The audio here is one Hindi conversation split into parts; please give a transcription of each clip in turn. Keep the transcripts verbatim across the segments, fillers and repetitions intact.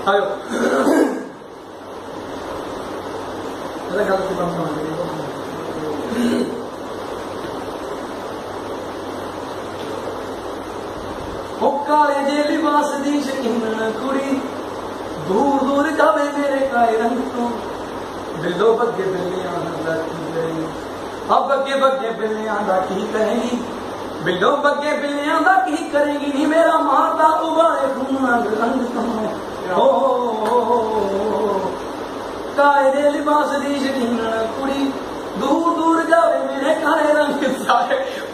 आयो गल से बंद काले जे लिबास दी शकीन कुड़ी दूर दूर जावे मेरे काले रंग तो बिल्लो बग्गे बिल्लियां दा की करेगी अब बग्गे बग्गे बिल्लियां दा की करेगी बिल्लो बग्गे बिल्लियां दा की करेगी नी मेरा माता उबाले खून रंग तो हो काले लिबास दी शकीन कुड़ी दूर दूर जावे मेरे काले रंग सारे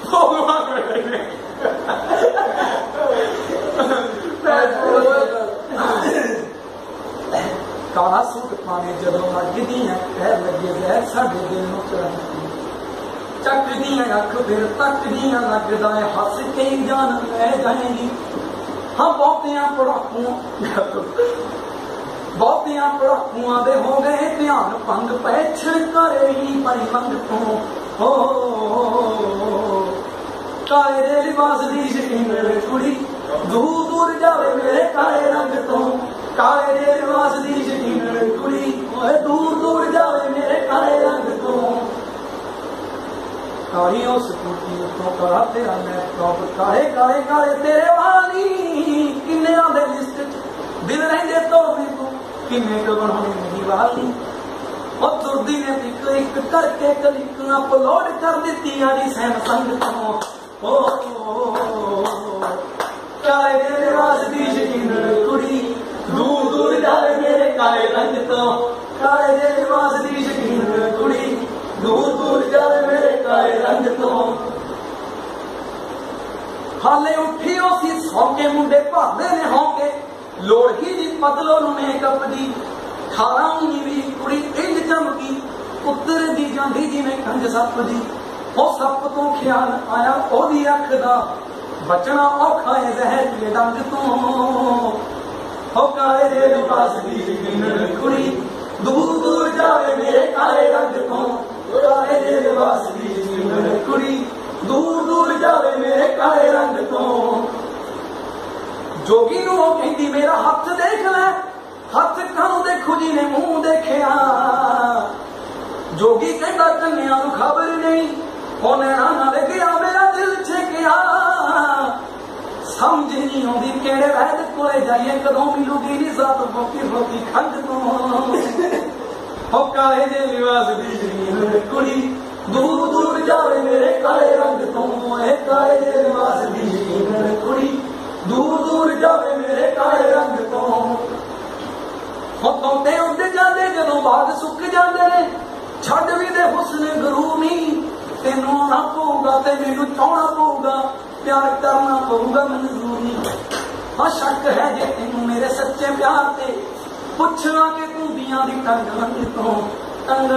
काला सूट पाने जदों लगदी है पैर लगे जहर साडे दिल नूं चढ़ांदी चकदी है अख फिर तकदी है लगदा है हस के जान लै जाएगी हाँ बहुतियां पढ़ाकू बहुतियां पढ़ाकुआं दे हो गए ध्यान भंग पैछण करे ही पई मंग तो हो काले दे लिबास दी शकीन कुड़ी दूर दूर जावे मेरे काले रंग तो काले दे लिबास दी शकीन कुड़ी दूर दूर जावे मेरे काले रंग तो काली उस कुटी तो करा तेरा लैपटॉप काले काले काले तेरे वाली किन्ने आंदे लिस्ट दिल रहिंदे तो भी तू किन्ने क बनाने नहीं वाली और तुरदी ने एक एक करके क्लिक अपलोड कर दी आड़ी सैमसंग तो ओ काले दे लिबास दी शकीन कुड़ी दूर दूर जावे मेरे काले रंग तो काले दे लिबास दी शकीन कुड़ी दूर दूर जावे मेरे काले रंग तो हाले उठी उसी सौके मुंडे भादे ने होंगे लोड़ ही जी पतलो मेकअप दी अठारह उन्नी भी कुड़ी इंज चमकी उतर दी जांदी जिवें कंज सप दी ओ सप तो ख्याल आया ओदी अख दा बचना औखा है जहर के डंग तो हो काले दे लिबास दी शकीन कुड़ी दूर दूर जावे मेरे काले रंग तो काले दे लिबास दी शकीन कुड़ी दूर दूर जावे मेरे काले रंग तो जोगी नूं ओ कहंदी मेरा हथ देख लै हथ कानू देखो जी ने मुंह देखिया जोगी कहंदा कन्या नूं खबर नहीं ओ नैना नाल गया मेरा दिल छेकिया समझ नहीं आती केड़े वैद कोले जाइए कदों मिलूगी निजात फोकी फोकी खंड तो हो काले दे लिबास दी शकीन कुड़ी दूर दूर जावे मेरे काले रंग तो काले दे लिबास दी शकीन कुड़ी दूर दूर जावे मेरे काले रंग तो होते उड़ते जाते जदों बाग सुक जाते ने छड़ भी दे हुस्न गुरू नहीं तेनू आना पऊगा ते मैनू चाहना पऊगा प्यार करना पऊगा मंजूरी हाँ शक है जे तेनू मेरे सच्चे प्यार ते पुछना कि तू दियां दी टंग रंग तो टंग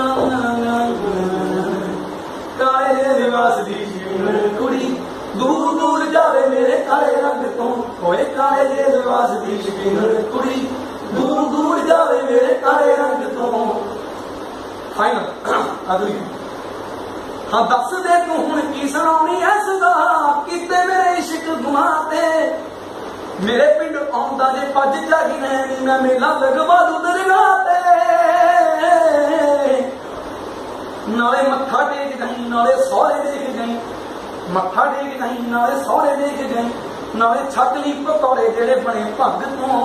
काले दे लिबास दी शकीन कुड़ी दूर दूर जावे मेरे काले रंग तो होए काले दे लिबास दी शकीन कुड़ी दूर दूर जावे मेरे काले रंग तो फाइनल अगली हाँ दस दे तू हुण की सुनाउणी है सदा किते मेरे इश्क गुनाह ते मेरे पिंड आउंदा जे पज जागी नैनी मैं मेला लगवा दूं दरगाह ते नाले मत्था टेक जाई नाले सौरे देख जाई मत्था टेक जाई नाले सौरे देख जाई नाले छक ली पकौड़े जेड़े बने भग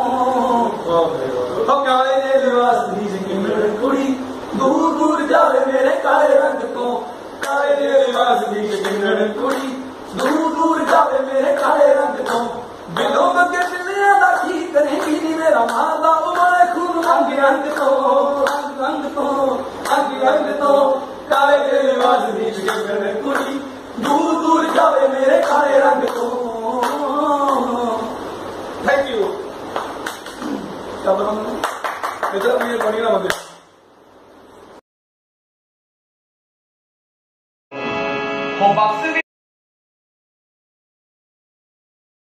तो काले दे लिबास दी शकीन कुड़ी दूर दूर जावे मेरे काले रंग तो काले दे लिबास दी शकीन कुड़ी दूर दूर जावे मेरे काले रंग तो बिलो बगे बिल्लियां दा की करेगी नी मेरा माला उबाले खून अंग अंग तो अंग अंग तो अंग अंग तो काले दे लिबास दी शकीन कुड़ी दूर दूर जावे मेरे काले रंग तो थैंक यू इधर ये बनी ना बंदे हो बस